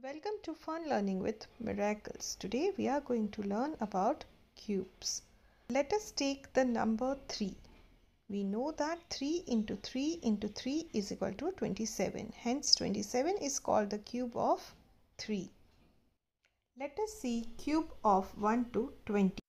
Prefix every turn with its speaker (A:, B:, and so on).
A: Welcome to Fun Learning with Miracles. Today we are going to learn about cubes. Let us take the number 3. We know that 3 into 3 into 3 is equal to 27. Hence 27 is called the cube of 3. Let us see cube of 1 to 20.